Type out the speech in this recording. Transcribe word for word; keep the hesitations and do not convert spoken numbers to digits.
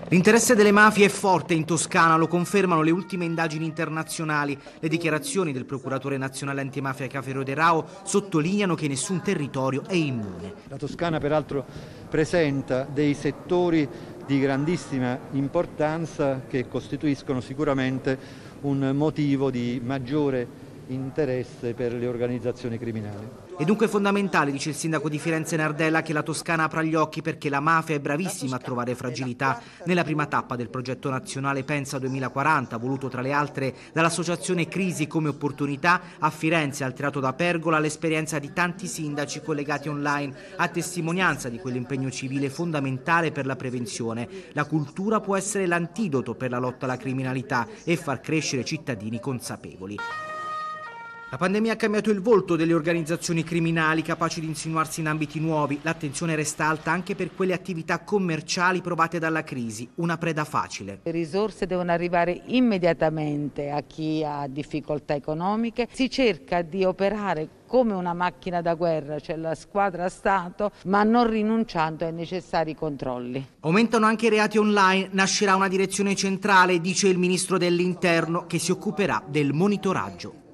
L'interesse delle mafie è forte in Toscana, lo confermano le ultime indagini internazionali. Le dichiarazioni del procuratore nazionale antimafia Caferio De Rao sottolineano che nessun territorio è immune. La Toscana peraltro presenta dei settori di grandissima importanza che costituiscono sicuramente un motivo di maggiore interesse per le organizzazioni criminali. È dunque fondamentale, dice il sindaco di Firenze Nardella, che la Toscana apra gli occhi perché la mafia è bravissima a trovare fragilità. Nella prima tappa del progetto nazionale Pensa duemilaquaranta, voluto tra le altre dall'associazione Crisi come Opportunità, a Firenze, al Teatro da Pergola, l'esperienza di tanti sindaci collegati online, a testimonianza di quell'impegno civile fondamentale per la prevenzione. La cultura può essere l'antidoto per la lotta alla criminalità e far crescere cittadini consapevoli. La pandemia ha cambiato il volto delle organizzazioni criminali, capaci di insinuarsi in ambiti nuovi. L'attenzione resta alta anche per quelle attività commerciali provate dalla crisi, una preda facile. Le risorse devono arrivare immediatamente a chi ha difficoltà economiche. Si cerca di operare come una macchina da guerra, cioè la squadra Stato, ma non rinunciando ai necessari controlli. Aumentano anche i reati online, nascerà una direzione centrale, dice il ministro dell'Interno, che si occuperà del monitoraggio.